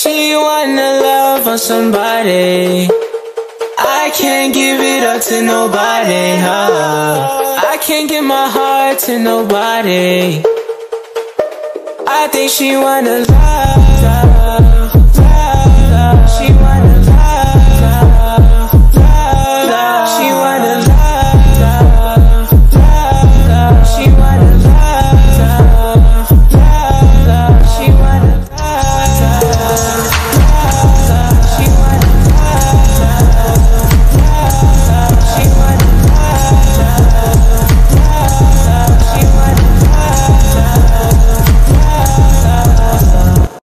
she wanna love on somebody. I can't give it up to nobody, I can't give my heart to nobody. I think she wanna love, she wanna love, she wanna love.